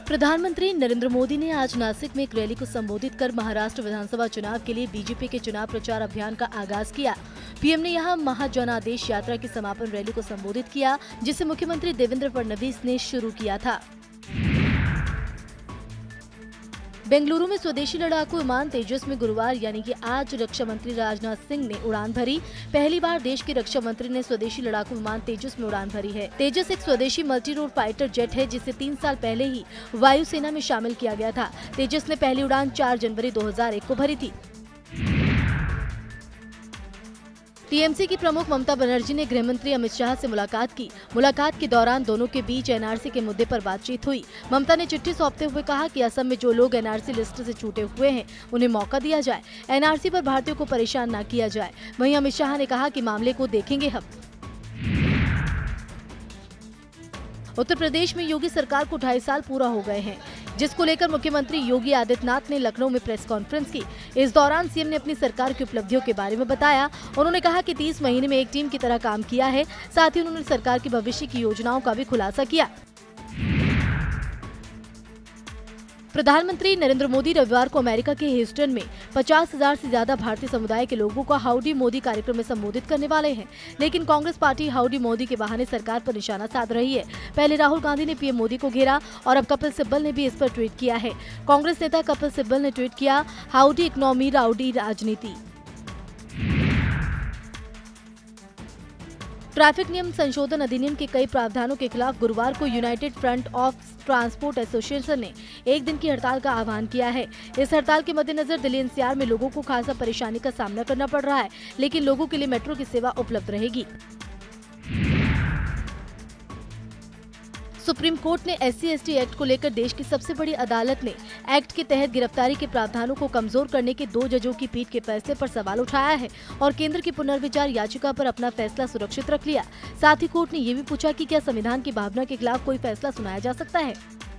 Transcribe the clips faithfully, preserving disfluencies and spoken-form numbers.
प्रधानमंत्री नरेंद्र मोदी ने आज नासिक में एक रैली को संबोधित कर महाराष्ट्र विधानसभा चुनाव के लिए बीजेपी के चुनाव प्रचार अभियान का आगाज किया। पीएम ने यहां महाजनादेश यात्रा की समापन रैली को संबोधित किया, जिसे मुख्यमंत्री देवेंद्र फडणवीस ने शुरू किया था। बेंगलुरु में स्वदेशी लड़ाकू विमान तेजस में गुरुवार यानी कि आज रक्षा मंत्री राजनाथ सिंह ने उड़ान भरी। पहली बार देश के रक्षा मंत्री ने स्वदेशी लड़ाकू विमान तेजस में उड़ान भरी है। तेजस एक स्वदेशी मल्टी रोल फाइटर जेट है, जिसे तीन साल पहले ही वायुसेना में शामिल किया गया था। तेजस ने पहली उड़ान चार जनवरी दो हज़ार एक को भरी थी। टीएमसी की प्रमुख ममता बनर्जी ने गृह मंत्री अमित शाह से मुलाकात की। मुलाकात के दौरान दोनों के बीच एनआरसी के मुद्दे पर बातचीत हुई। ममता ने चिट्ठी सौंपते हुए कहा कि असम में जो लोग एनआरसी लिस्ट से छूटे हुए हैं, उन्हें मौका दिया जाए। एनआरसी पर भारतीयों को परेशान न किया जाए। वहीं अमित शाह ने कहा कि मामले को देखेंगे हम। उत्तर प्रदेश में योगी सरकार को ढाई साल पूरा हो गए हैं, जिसको लेकर मुख्यमंत्री योगी आदित्यनाथ ने लखनऊ में प्रेस कॉन्फ्रेंस की। इस दौरान सीएम ने अपनी सरकार की उपलब्धियों के बारे में बताया। उन्होंने कहा कि तीस महीने में एक टीम की तरह काम किया है। साथ ही उन्होंने सरकार की भविष्य की योजनाओं का भी खुलासा किया। प्रधानमंत्री नरेंद्र मोदी रविवार को अमेरिका के ह्यूस्टन में पचास हजार से ज्यादा भारतीय समुदाय के लोगों को हाउडी मोदी कार्यक्रम में संबोधित करने वाले हैं, लेकिन कांग्रेस पार्टी हाउडी मोदी के बहाने सरकार पर निशाना साध रही है। पहले राहुल गांधी ने पीएम मोदी को घेरा और अब कपिल सिब्बल ने भी इस पर ट्वीट किया है। कांग्रेस नेता कपिल सिब्बल ने ट्वीट किया, हाउडी इकोनॉमी राउडी राजनीति। ट्रैफिक नियम संशोधन अधिनियम के कई प्रावधानों के खिलाफ गुरुवार को united front of transport association ने एक दिन की हड़ताल का आह्वान किया है। इस हड़ताल के मद्देनजर दिल्ली एनसीआर में लोगों को खासा परेशानी का सामना करना पड़ रहा है, लेकिन लोगों के लिए मेट्रो की सेवा उपलब्ध रहेगी। सुप्रीम कोर्ट ने एससी एसटी एक्ट को लेकर देश की सबसे बड़ी अदालत ने एक्ट के तहत गिरफ्तारी के प्रावधानों को कमजोर करने के दो जजों की पीठ के फैसले पर सवाल उठाया है और केंद्र की पुनर्विचार याचिका पर अपना फैसला सुरक्षित रख लिया। साथ ही कोर्ट ने ये भी पूछा कि क्या संविधान की भावना के खिलाफ कोई फैसला सुनाया जा सकता है।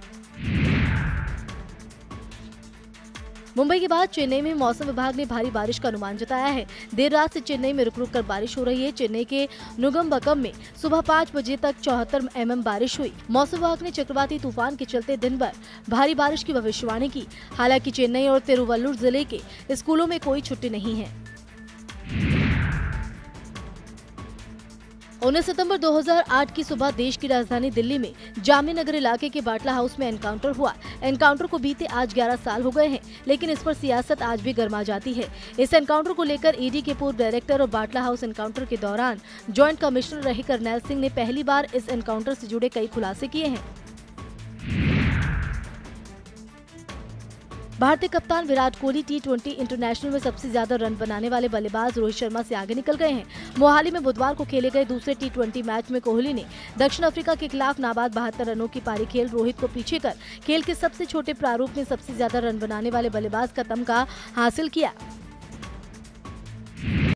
मुंबई के बाद चेन्नई में मौसम विभाग ने भारी बारिश का अनुमान जताया है। देर रात से चेन्नई में रुक रुक कर बारिश हो रही है। चेन्नई के नुगंबकम में सुबह पाँच बजे तक चौहत्तर एमएम बारिश हुई। मौसम विभाग ने चक्रवाती तूफान के चलते दिन भर भारी बारिश की भविष्यवाणी की। हालांकि चेन्नई और तिरुवल्लुर जिले के स्कूलों में कोई छुट्टी नहीं है। उन्नीस सितंबर दो हज़ार आठ की सुबह देश की राजधानी दिल्ली में जामिया नगर इलाके के बाटला हाउस में एनकाउंटर हुआ। एनकाउंटर को बीते आज ग्यारह साल हो गए हैं, लेकिन इस पर सियासत आज भी गर्मा जाती है। इस एनकाउंटर को लेकर ईडी के पूर्व डायरेक्टर और बाटला हाउस एनकाउंटर के दौरान ज्वाइंट कमिश्नर रहे करनैल सिंह ने पहली बार इस एनकाउंटर से जुड़े कई खुलासे किए हैं। भारतीय कप्तान Virat Kohli T twenty international में सबसे ज्यादा रन बनाने वाले बल्लेबाज रोहित शर्मा से आगे निकल गए हैं। मोहाली में बुधवार को खेले गए दूसरे टी ट्वेंटी मैच में कोहली ने दक्षिण अफ्रीका के खिलाफ नाबाद बहत्तर रनों की पारी खेल रोहित को पीछे कर खेल के सबसे छोटे प्रारूप में सबसे ज्यादा रन बनाने वाले बल्लेबाज का तमगा हासिल किया।